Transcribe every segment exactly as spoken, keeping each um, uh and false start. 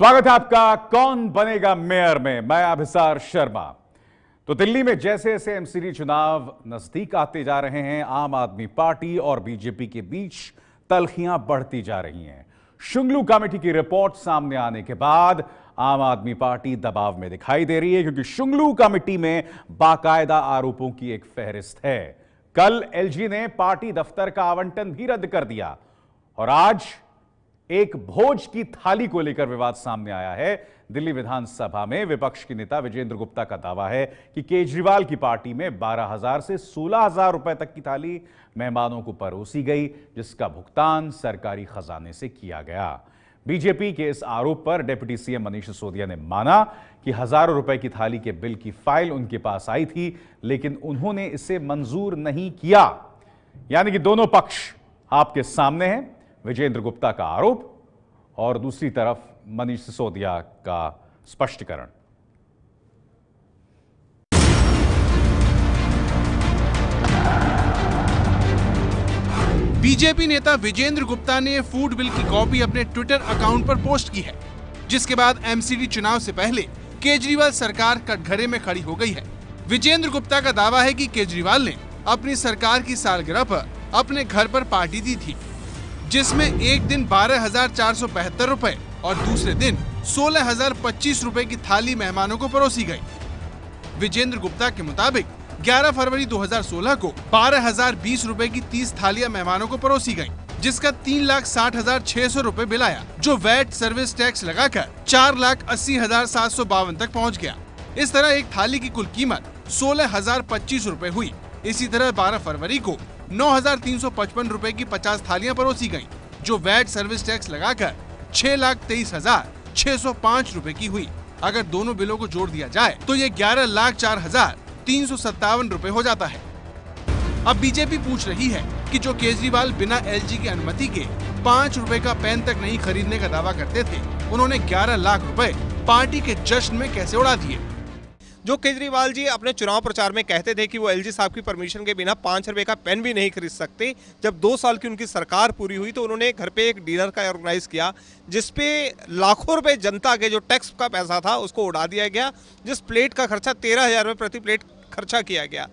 स्वागत है आपका कौन बनेगा मेयर में। मैं अभिसार शर्मा। तो दिल्ली में जैसे जैसे एमसीडी चुनाव नजदीक आते जा रहे हैं, आम आदमी पार्टी और बीजेपी के बीच तल्खियां बढ़ती जा रही हैं। शुंगलू कमेटी की रिपोर्ट सामने आने के बाद आम आदमी पार्टी दबाव में दिखाई दे रही है, क्योंकि शुंगलू कमेटी में बाकायदा आरोपों की एक फहरिस्त है। कल एलजी ने पार्टी दफ्तर का आवंटन भी रद्द कर दिया और आज एक भोज की थाली को लेकर विवाद सामने आया है। दिल्ली विधानसभा में विपक्ष के नेता विजेंद्र गुप्ता का दावा है कि केजरीवाल की पार्टी में बारह हजार से सोलह हजार रुपए तक की थाली मेहमानों को परोसी गई, जिसका भुगतान सरकारी खजाने से किया गया। बीजेपी के इस आरोप पर डिप्टी सीएम मनीष सिसोदिया ने माना कि हजारों रुपए की थाली के बिल की फाइल उनके पास आई थी, लेकिन उन्होंने इसे मंजूर नहीं किया। यानी कि दोनों पक्ष आपके सामने हैं, विजेंद्र गुप्ता का आरोप और दूसरी तरफ मनीष सिसोदिया का स्पष्टीकरण। बीजेपी नेता विजेंद्र गुप्ता ने फूड बिल की कॉपी अपने ट्विटर अकाउंट पर पोस्ट की है, जिसके बाद एमसीडी चुनाव से पहले केजरीवाल सरकार कटघरे में खड़ी हो गई है। विजेंद्र गुप्ता का दावा है कि केजरीवाल ने अपनी सरकार की सालगिरह पर अपने घर पर पार्टी दी थी, जिसमें एक दिन बारह हजार चार सौ बहत्तर रूपए और दूसरे दिन सोलह हजार पच्चीस रूपए की थाली मेहमानों को परोसी गई। विजेंद्र गुप्ता के मुताबिक ग्यारह फरवरी दो हजार सोलह को बारह हजार बीस रूपए की तीस थालियां मेहमानों को परोसी गयी, जिसका तीन लाख साठ हजार छह सौ रूपए बिल आया, जो वैट सर्विस टैक्स लगाकर चार लाख अस्सी हजार सात सौ बावन तक पहुँच गया। इस तरह एक थाली की कुल कीमत सोलह हजार पच्चीस रूपए हुई। इसी तरह बारह फरवरी को नौ हजार तीन सौ पचपन रूपए की पचास थालियां परोसी गयी, जो वैट सर्विस टैक्स लगाकर छह लाख तेईस हजार छह सौ पाँच रूपए की हुई। अगर दोनों बिलों को जोड़ दिया जाए तो ये ग्यारह लाख चार हजार तीन सौ सत्तावन रूपए हो जाता है। अब बीजेपी पूछ रही है कि जो केजरीवाल बिना एलजी की अनुमति के पाँच रूपए का पेन तक नहीं खरीदने का दावा करते थे, उन्होंने ग्यारह लाख रुपए पार्टी के जश्न में कैसे उड़ा दिए। जो केजरीवाल जी अपने चुनाव प्रचार में कहते थे कि वो एलजी साहब की परमिशन के बिना पाँच रुपए का पेन भी नहीं खरीद सकते, जब दो साल की उनकी सरकार पूरी हुई तो उन्होंने घर पे एक डिनर का ऑर्गेनाइज किया, जिसपे लाखों रुपए जनता के जो टैक्स का पैसा था उसको उड़ा दिया गया, जिस प्लेट का खर्चा तेरह हजार रुपए प्रति प्लेट खर्चा किया गया।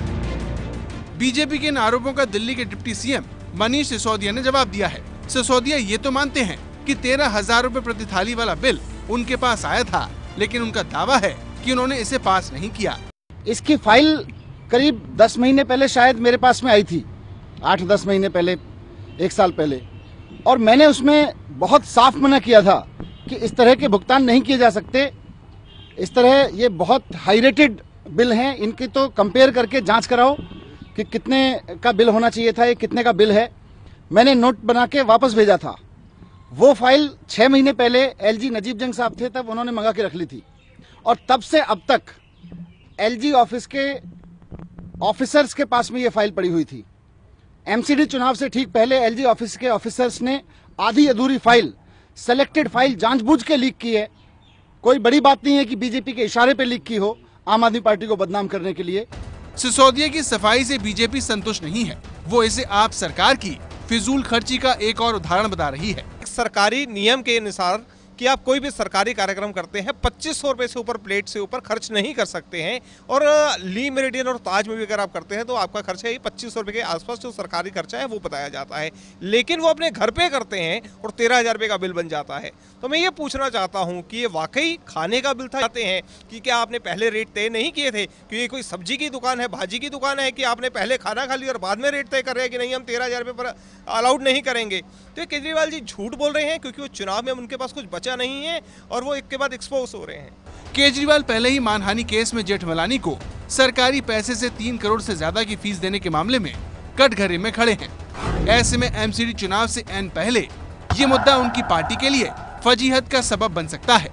बीजेपी के इन आरोपों का दिल्ली के डिप्टी सीएम मनीष सिसोदिया ने जवाब दिया है। सिसोदिया ये तो मानते हैं कि तेरह हजार रुपए प्रति थाली वाला बिल उनके पास आया था, लेकिन उनका दावा है कि उन्होंने इसे पास नहीं किया। इसकी फाइल करीब दस महीने पहले शायद मेरे पास में आई थी, आठ दस महीने पहले, एक साल पहले, और मैंने उसमें बहुत साफ मना किया था कि इस तरह के भुगतान नहीं किए जा सकते। इस तरह ये बहुत हाई रेटेड बिल हैं, इनकी तो कंपेयर करके जांच कराओ कि कितने का बिल होना चाहिए था, ये कितने का बिल है। मैंने नोट बना के वापस भेजा था। वो फाइल छह महीने पहले एलजी नजीब जंग साहब थे, तब उन्होंने मंगा के रख ली थी, और तब से अब तक एलजी ऑफिस के ऑफिसर्स के पास में ये फाइल पड़ी हुई थी। एमसीडी चुनाव से ठीक पहले एलजी ऑफिस के ऑफिसर्स ने आधी अधूरी फाइल, सेलेक्टेड फाइल जानबूझ के लीक की है। कोई बड़ी बात नहीं है कि बीजेपी के इशारे पे लीक की हो, आम आदमी पार्टी को बदनाम करने के लिए। सिसोदिया की सफाई से बीजेपी संतुष्ट नहीं है। वो इसे आप सरकार की फिजूल खर्ची का एक और उदाहरण बता रही है। सरकारी नियम के अनुसार कि आप कोई भी सरकारी कार्यक्रम करते हैं पच्चीस सौ रुपए से ऊपर प्लेट से ऊपर खर्च नहीं कर सकते हैं, और ली मेरिडियन और ताज में भी अगर आप करते हैं तो आपका खर्चा ही पच्चीस सौ रुपए के आसपास जो सरकारी खर्चा है वो बताया जाता है। लेकिन वो अपने घर पे करते हैं और तेरह हजार रुपये का बिल बन जाता है। तो मैं ये पूछना चाहता हूँ कि ये वाकई खाने का बिल था जाते हैं कि क्या आपने पहले रेट तय नहीं किए थे कि ये कोई सब्जी की दुकान है, भाजी की दुकान है, कि आपने पहले खाना खा लिया और बाद में रेट तय कर रहे हैं कि नहीं हम तेरह हजार रुपये पर अलाउड नहीं करेंगे। तो केजरीवाल जी झूठ बोल रहे हैं, क्योंकि वो चुनाव में उनके पास कुछ बचा नहीं है और वो एक के बाद एक्सपोज हो रहे हैं। केजरीवाल पहले ही मानहानि केस में जेठमलानी को सरकारी पैसे से तीन करोड़ से ज्यादा की फीस देने के मामले में कटघरे में खड़े हैं। ऐसे में एमसीडी चुनाव से एन पहले ये मुद्दा उनकी पार्टी के लिए फजीहत का सबब बन सकता है।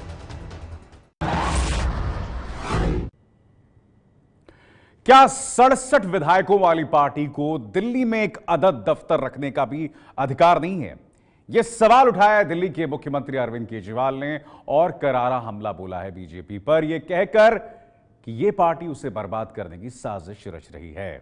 क्या सड़सठ विधायकों वाली पार्टी को दिल्ली में एक अदद दफ्तर रखने का भी अधिकार नहीं है? यह सवाल उठाया दिल्ली के मुख्यमंत्री अरविंद केजरीवाल ने और करारा हमला बोला है बीजेपी पर, यह कहकर कि यह पार्टी उसे बर्बाद करने की साजिश रच रही है।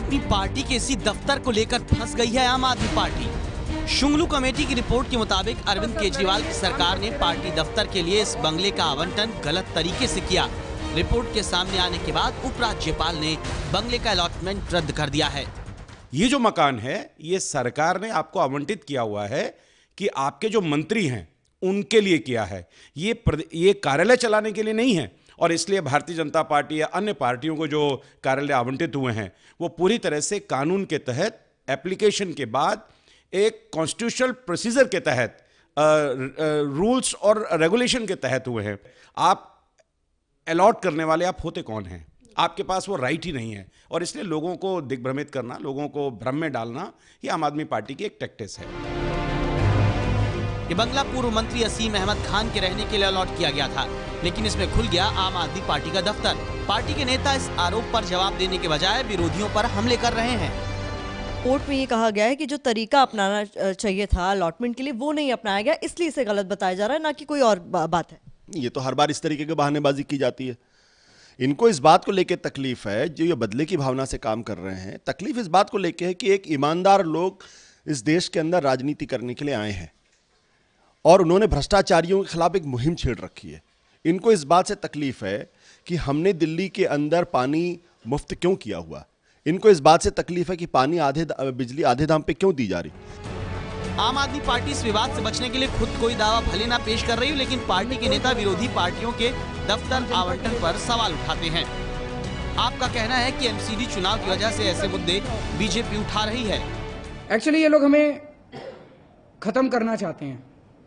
अपनी पार्टी के इसी दफ्तर को लेकर फंस गई है आम आदमी पार्टी। शुंगलू कमेटी की रिपोर्ट के मुताबिक अरविंद केजरीवाल की सरकार ने पार्टी दफ्तर के लिए इस बंगले का आवंटन गलत तरीके से किया। रिपोर्ट के सामने आने के बाद उपराज्यपाल ने बंगले का अलॉटमेंट रद्द कर दिया है। ये जो मकान है ये सरकार ने आपको आवंटित किया हुआ है कि आपके जो मंत्री हैं उनके लिए किया है, ये ये कार्यालय चलाने के लिए नहीं है। और इसलिए भारतीय जनता पार्टी या अन्य पार्टियों को जो कार्यालय आवंटित हुए हैं वो पूरी तरह से कानून के तहत एप्लीकेशन के बाद एक कॉन्स्टिट्यूशनल प्रोसीजर के तहत रूल्स और रेगुलेशन के तहत हुए हैं। आप अलॉट करने वाले आप होते कौन हैं? आपके पास वो राइट ही नहीं है। और इसलिए लोगों को दिग्भ्रमित करना, लोगों को भ्रम में डालना, ये आम आदमी पार्टी की एक टैक्टिस है। ये बंगला पूर्व मंत्री असीम अहमद खान के रहने के लिए अलॉट किया गया था, लेकिन इसमें खुल गया आम आदमी पार्टी का दफ्तर। पार्टी के नेता इस आरोप पर जवाब देने के बजाय विरोधियों पर हमले कर रहे हैं। कोर्ट में ये कहा गया है कि जो तरीका अपनाना चाहिए था अलॉटमेंट के लिए वो नहीं अपनाया गया, इसलिए इसे गलत बताया जा रहा है, ना कि कोई और बात है। ये तो हर बार इस तरीके की बहानेबाजी की जाती है। इनको इस बात को लेकर तकलीफ है, जो ये बदले की भावना से काम कर रहे हैं, तकलीफ इस बात को लेकर है कि एक ईमानदार लोग इस देश के अंदर राजनीति करने के लिए आए हैं और उन्होंने भ्रष्टाचारियों के खिलाफ एक मुहिम छेड़ रखी है। इनको इस बात से तकलीफ है कि हमने दिल्ली के अंदर पानी मुफ्त क्यों किया हुआ। इनको इस बात से तकलीफ है कि पानी आधे बिजली आधे दाम पे क्यों दी जा रही। आम आदमी पार्टी इस विवाद से बचने के लिए खुद कोई दावा भले ना पेश कर रही हो, लेकिन पार्टी के नेता विरोधी पार्टियों के दफ्तर आवंटन पर सवाल उठाते हैं। आपका कहना है कि एमसीडी चुनाव की वजह से ऐसे मुद्दे बीजेपी उठा रही है। एक्चुअली ये लोग हमें खत्म करना चाहते हैं।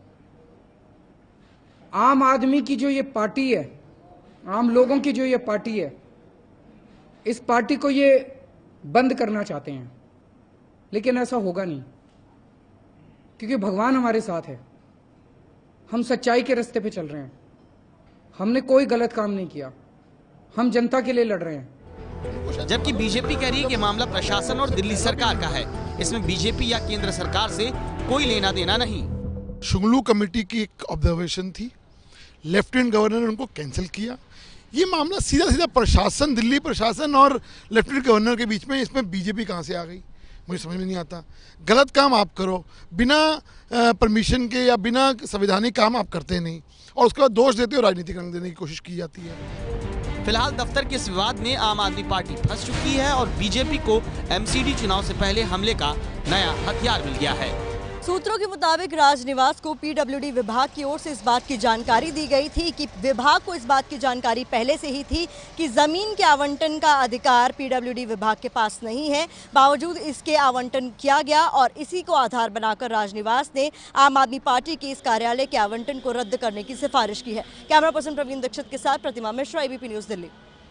आम आदमी की जो ये पार्टी है, आम लोगों की जो ये पार्टी है, इस पार्टी को ये बंद करना चाहते हैं, लेकिन ऐसा होगा नहीं, क्योंकि भगवान हमारे साथ है। हम सच्चाई के रास्ते पे चल रहे हैं। हमने कोई गलत काम नहीं किया, हम जनता के लिए लड़ रहे हैं। जबकि बीजेपी कह रही है कि मामला प्रशासन और दिल्ली सरकार का है, इसमें बीजेपी या केंद्र सरकार से कोई लेना देना नहीं। शुंगलू कमेटी की एक ऑब्जर्वेशन थी, लेफ्टिनेंट गवर्नर ने उनको कैंसिल किया। ये मामला सीधा सीधा प्रशासन, दिल्ली प्रशासन और लेफ्टिनेंट गवर्नर के बीच में, इसमें बीजेपी कहाँ से आ गई मुझे समझ में नहीं आता। गलत काम आप करो, बिना परमिशन के या बिना संवैधानिक काम आप करते नहीं और उसके बाद दोष देते हो, राजनीति करने देने की कोशिश की जाती है। फिलहाल दफ्तर के इस विवाद में आम आदमी पार्टी फंस चुकी है और बीजेपी को एमसीडी चुनाव से पहले हमले का नया हथियार मिल गया है। सूत्रों के मुताबिक राजनिवास को पीडब्ल्यूडी विभाग की ओर से इस बात की जानकारी दी गई थी कि विभाग को इस बात की जानकारी पहले से ही थी कि जमीन के आवंटन का अधिकार पीडब्ल्यूडी विभाग के पास नहीं है। बावजूद इसके आवंटन किया गया और इसी को आधार बनाकर राजनिवास ने आम आदमी पार्टी के इस कार्यालय के आवंटन को रद्द करने की सिफारिश की है। कैमरा पर्सन प्रवीण दीक्षित के साथ प्रतिमा मिश्रा, एबीपी न्यूज दिल्ली।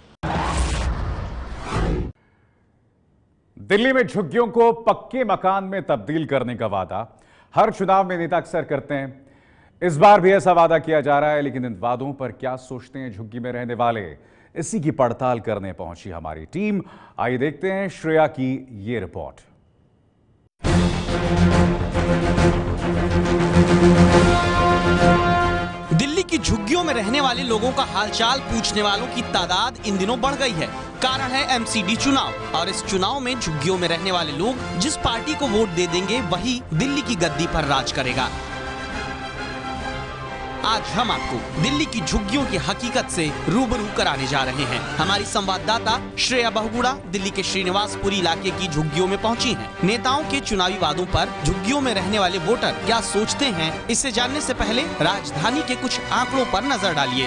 दिल्ली में झुग्गियों को पक्के मकान में तब्दील करने का वादा हर चुनाव में नेता अक्सर करते हैं। इस बार भी ऐसा वादा किया जा रहा है, लेकिन इन वादों पर क्या सोचते हैं झुग्गी में रहने वाले, इसी की पड़ताल करने पहुंची हमारी टीम। आइए देखते हैं श्रेया की ये रिपोर्ट। दिल्ली की झुग्गियों में रहने वाले लोगों का हालचाल पूछने वालों की तादाद इन दिनों बढ़ गई है। कारण है एमसीडी चुनाव और इस चुनाव में झुग्गियों में रहने वाले लोग जिस पार्टी को वोट दे देंगे वही दिल्ली की गद्दी पर राज करेगा। आज हम आपको दिल्ली की झुग्गियों की हकीकत से रूबरू कराने जा रहे हैं। हमारी संवाददाता श्रेया बहुगुणा दिल्ली के श्रीनिवासपुरी इलाके की झुग्गियों में पहुंची हैं। नेताओं के चुनावी वादों पर झुग्गियों में रहने वाले वोटर क्या सोचते हैं, इसे जानने से पहले राजधानी के कुछ आंकड़ों पर नजर डालिए।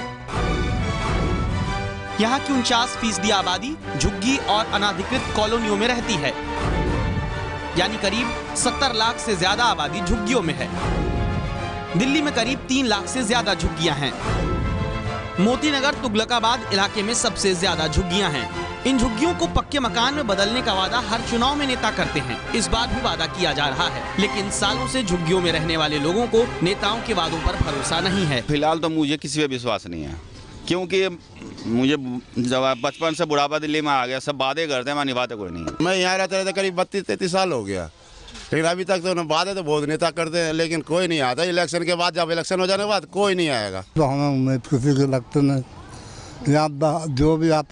यहाँ की उनचास फीसदी आबादी झुग्गी और अनाधिकृत कॉलोनियों में रहती है, यानी करीब सत्तर लाख से ज्यादा आबादी झुग्गियों में है। दिल्ली में करीब तीन लाख से ज्यादा झुग्गियां हैं। मोतीनगर तुगलकाबाद इलाके में सबसे ज्यादा झुग्गियां हैं। इन झुग्गियों को पक्के मकान में बदलने का वादा हर चुनाव में नेता करते हैं। इस बार भी वादा किया जा रहा है, लेकिन सालों से झुग्गियों में रहने वाले लोगों को नेताओं के वादों पर भरोसा नहीं है। फिलहाल तो मुझे किसी पे विश्वास नहीं है, क्योंकि मुझे जब बचपन से बुढ़ापा दिल्ली में आ गया, सब वादे करते हैं, मैं निभाते कोई नहीं। मैं यहाँ रहते रहते करीब बत्तीस तैतीस साल हो गया, लेकिन अभी तक तो वादे तो बहुत नेता करते हैं, लेकिन कोई नहीं आता। इलेक्शन के बाद, जब इलेक्शन हो जाने के बाद कोई नहीं आएगा। तो हमें उम्मीद किसी की लगती नहीं, यहाँ जो भी आता है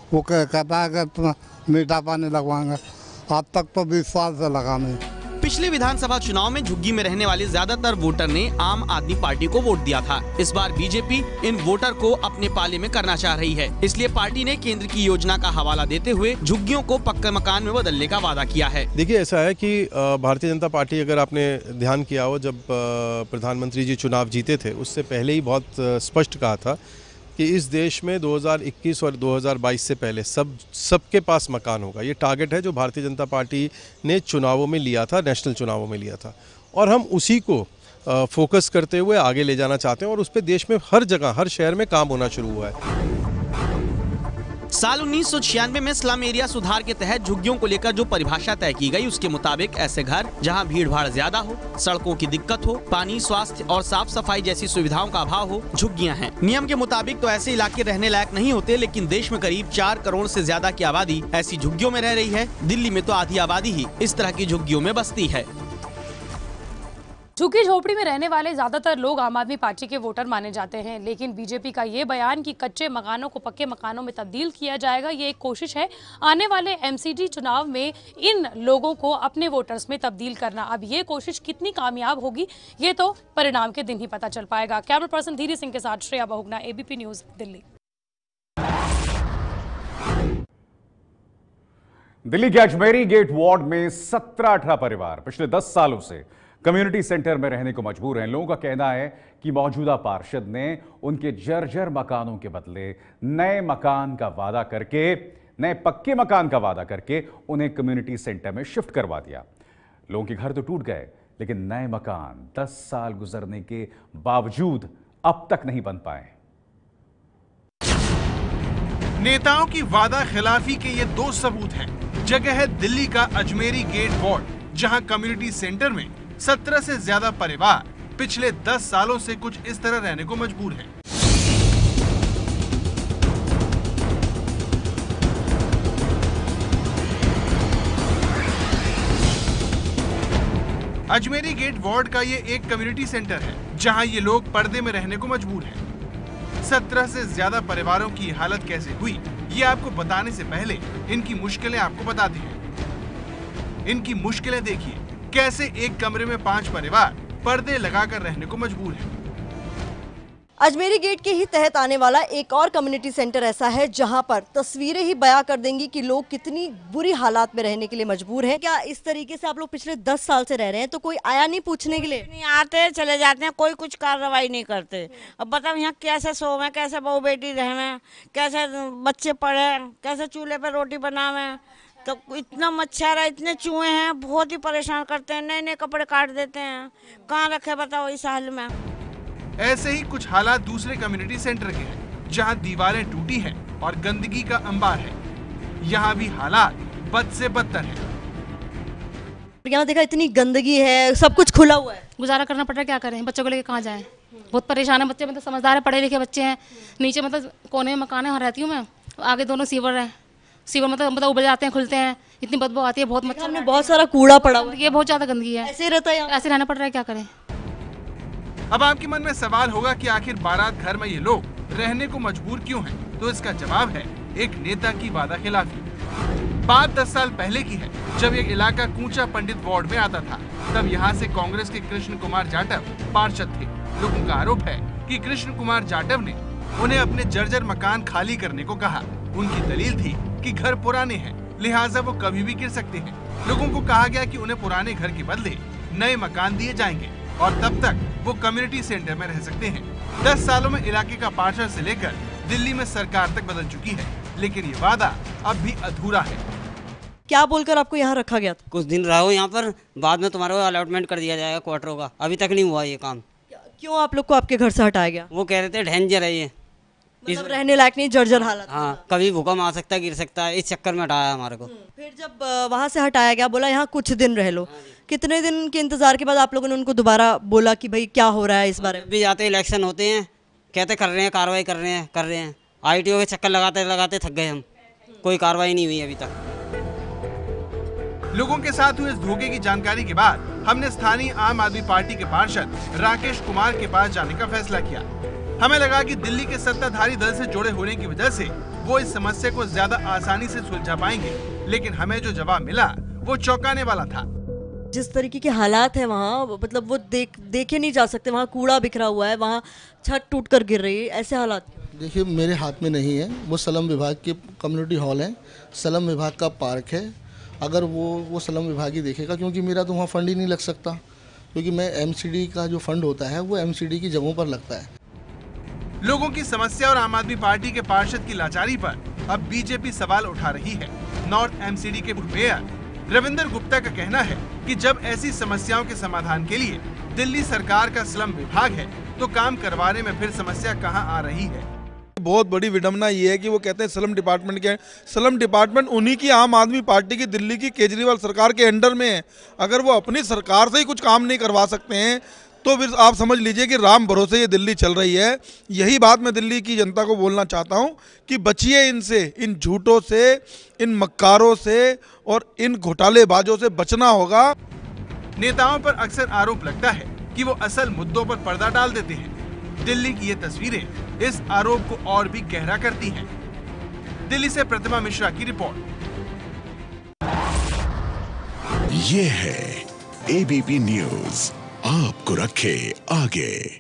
वो कह, कहता है कि तुम मीठा पानी लगवाएंगे। अब तक तो बीस साल से लगा नहीं। पिछले विधानसभा चुनाव में झुग्गी में रहने वाले ज्यादातर वोटर ने आम आदमी पार्टी को वोट दिया था। इस बार बीजेपी इन वोटर को अपने पाले में करना चाह रही है, इसलिए पार्टी ने केंद्र की योजना का हवाला देते हुए झुग्गियों को पक्के मकान में बदलने का वादा किया है। देखिए, ऐसा है कि भारतीय जनता पार्टी, अगर आपने ध्यान किया हो, जब प्रधानमंत्री जी चुनाव जीते थे उससे पहले ही बहुत स्पष्ट कहा था कि इस देश में दो हज़ार इक्कीस और दो हज़ार बाईस से पहले सब सबके पास मकान होगा। ये टारगेट है जो भारतीय जनता पार्टी ने चुनावों में लिया था, नेशनल चुनावों में लिया था, और हम उसी को फोकस करते हुए आगे ले जाना चाहते हैं और उस पर देश में हर जगह, हर शहर में काम होना शुरू हुआ है। साल उन्नीस सौ छियानवे में स्लम एरिया सुधार के तहत झुग्गियों को लेकर जो परिभाषा तय की गई, उसके मुताबिक ऐसे घर जहां भीड़ भाड़ ज्यादा हो, सड़कों की दिक्कत हो, पानी, स्वास्थ्य और साफ सफाई जैसी सुविधाओं का अभाव हो, झुग्गियां हैं। नियम के मुताबिक तो ऐसे इलाके रहने लायक नहीं होते, लेकिन देश में करीब चार करोड़ से ज्यादा की आबादी ऐसी झुग्गियों में रह रही है। दिल्ली में तो आधी आबादी ही इस तरह की झुग्गियों में बसती है। झुग्गी झोपड़ी में रहने वाले ज्यादातर लोग आम आदमी पार्टी के वोटर माने जाते हैं, लेकिन बीजेपी का ये बयान कि कच्चे मकानों को पक्के मकानों में तब्दील किया जाएगा, ये एक कोशिश है आने वाले एमसीडी चुनाव में इन लोगों को अपने वोटर्स में तब्दील करना। अब ये कोशिश कितनी कामयाब होगी, ये तो परिणाम के दिन ही पता चल पाएगा। कैमरा पर्सन धीरे सिंह के साथ श्रेया बहुगुना, एबीपी न्यूज, दिल्ली। दिल्ली के अजमेरी गेट वार्ड में सत्रह अठारह परिवार पिछले दस सालों से कम्युनिटी सेंटर में रहने को मजबूर हैं। लोगों का कहना है कि मौजूदा पार्षद ने उनके जर्जर मकानों के बदले नए मकान का वादा करके, नए पक्के मकान का वादा करके उन्हें कम्युनिटी सेंटर में शिफ्ट करवा दिया। लोगों के घर तो टूट गए, लेकिन नए मकान दस साल गुजरने के बावजूद अब तक नहीं बन पाए। नेताओं की वादा खिलाफी के ये दो सबूत हैं। जगह है दिल्ली का अजमेरी गेट वार्ड, जहां कम्युनिटी सेंटर में सत्रह से ज्यादा परिवार पिछले दस सालों से कुछ इस तरह रहने को मजबूर हैं। अजमेरी गेट वार्ड का ये एक कम्युनिटी सेंटर है, जहां ये लोग पर्दे में रहने को मजबूर हैं। सत्रह से ज्यादा परिवारों की हालत कैसे हुई, ये आपको बताने से पहले इनकी मुश्किलें आपको बताते हैं। इनकी मुश्किलें देखिए, कैसे एक कमरे में पांच परिवार पर्दे लगाकर रहने को मजबूर हैं। अजमेरी गेट के ही तहत आने वाला एक और कम्युनिटी सेंटर ऐसा है जहां पर तस्वीरें ही बयां कर देंगी कि लोग कितनी बुरी हालात में रहने के लिए मजबूर हैं। क्या इस तरीके से आप लोग पिछले दस साल से रह रहे हैं, तो कोई आया नहीं पूछने के लिए? नहीं आते, चले जाते हैं, कोई कुछ कार्रवाई नहीं करते। अब बताओ यहाँ कैसे सोवे, कैसे बहू बेटी रहें, कैसे बच्चे पढ़े, कैसे चूल्हे पर रोटी बनावे। तो इतना मच्छर है, इतने चूहे हैं, बहुत ही परेशान करते हैं। नए नए कपड़े काट देते हैं, कहाँ रखे बताओ इस हाल में। ऐसे ही कुछ हालात दूसरे कम्युनिटी सेंटर के हैं, जहां दीवारें टूटी हैं और गंदगी का अंबार है। यहाँ भी हालात बद से बदतर है। यहाँ देखा इतनी गंदगी है, सब कुछ खुला हुआ है, गुजारा करना पड़ रहा है। क्या करें, बच्चों को लेकर कहाँ जाएं? बहुत परेशान है बच्चे, मतलब समझदार है, पढ़े लिखे बच्चे हैं। नीचे मतलब कोने में मकान है, वहाँ रहती हूँ मैं, आगे दोनों सीवर है। सीवर मतलब मतलब उबल जाते हैं, खुलते हैं, इतनी बदबू आती है, बहुत मच्छर में बहुत सारा कूड़ा पड़ा हुआ है, ये बहुत ज्यादा गंदगी है। ऐसे रहता है, ऐसे रहना पड़ रहा है, क्या करें। अब आपके मन में सवाल होगा कि आखिर बारात घर में ये लोग रहने को मजबूर क्यों हैं? तो इसका जवाब है एक नेता की वादा खिलाफी। बात दस साल पहले की है, जब ये इलाका कूचा पंडित वार्ड में आता था। तब यहाँ से कांग्रेस के कृष्ण कुमार जाटव पार्षद थे। लोगों का आरोप है कि कृष्ण कुमार जाटव ने उन्हें अपने जर्जर मकान खाली करने को कहा। उनकी दलील थी कि घर पुराने हैं, लिहाजा वो कभी भी गिर सकते हैं। लोगों को कहा गया कि उन्हें पुराने घर के बदले नए मकान दिए जाएंगे और तब तक वो कम्युनिटी सेंटर में रह सकते हैं। दस सालों में इलाके का पार्षद से लेकर दिल्ली में सरकार तक बदल चुकी है, लेकिन ये वादा अब भी अधूरा है। क्या बोलकर आपको यहाँ रखा गया था? कुछ दिन रहो यहाँ पर, बाद में तुम्हारे को अलॉटमेंट कर दिया जाएगा क्वार्टरों का। अभी तक नहीं हुआ ये काम। क्यों आप लोग को आपके घर से हटाया गया? वो कह रहे थे डेंजर है ये, मतलब रहने लायक नहीं, जर्जर हालत। हाँ, कभी भूकंप आ सकता है, गिर सकता है, इस चक्कर में हटाया हमारे को। फिर जब वहाँ से हटाया गया, बोला यहाँ कुछ दिन रह लो। कितने दिन के इंतजार के बाद आप लोगों ने उनको दोबारा बोला कि भाई क्या हो रहा है इस बारे में? भी जाते इलेक्शन होते हैं, कहते कर रहे हैं, कार्रवाई कर रहे हैं कर रहे हैं आईटीओ के चक्कर लगाते लगाते थक गए हम, कोई कार्रवाई नहीं हुई अभी तक। लोगों के साथ हुए इस धोखे की जानकारी के बाद हमने स्थानीय आम आदमी पार्टी के पार्षद राकेश कुमार के पास जाने का फैसला किया। हमें लगा कि दिल्ली के सत्ताधारी दल से जुड़े होने की वजह से वो इस समस्या को ज्यादा आसानी से सुलझा पाएंगे, लेकिन हमें जो जवाब मिला वो चौंकाने वाला था। जिस तरीके के हालात है वहाँ, मतलब वो देख देखे नहीं जा सकते। वहाँ कूड़ा बिखरा हुआ है, वहाँ छत टूट कर गिर रही है, ऐसे हालात। देखिए मेरे हाथ में नहीं है, वो स्लम विभाग के कम्युनिटी हॉल है, स्लम विभाग का पार्क है। अगर वो वो स्लम विभाग ही देखेगा, क्योंकि मेरा तो वहाँ फंड ही नहीं लग सकता, क्योंकि मैं एमसीडी का जो फंड होता है वो एमसीडी की जगहों पर लगता है। लोगों की समस्या और आम आदमी पार्टी के पार्षद की लाचारी पर अब बीजेपी सवाल उठा रही है। नॉर्थ एमसीडी के मेयर रविंदर गुप्ता का कहना है कि जब ऐसी समस्याओं के समाधान के लिए दिल्ली सरकार का स्लम विभाग है, तो काम करवाने में फिर समस्या कहां आ रही है। बहुत बड़ी विडम्बना ये है कि वो कहते हैं स्लम डिपार्टमेंट के, स्लम डिपार्टमेंट उन्हीं की आम आदमी पार्टी की दिल्ली की केजरीवाल सरकार के अंडर में है। अगर वो अपनी सरकार से ही कुछ काम नहीं करवा सकते हैं तो फिर आप समझ लीजिए कि राम भरोसे ये दिल्ली चल रही है। यही बात मैं दिल्ली की जनता को बोलना चाहता हूं कि बचिए इनसे, इन झूठों से, इन मक्कारों से और इन घोटालेबाजों से बचना होगा। नेताओं पर अक्सर आरोप लगता है कि वो असल मुद्दों पर पर्दा डाल देते हैं। दिल्ली की ये तस्वीरें इस आरोप को और भी गहरा करती हैं। दिल्ली से प्रतिमा मिश्रा की रिपोर्ट। ये है एबीपी न्यूज, आपको रखे आगे।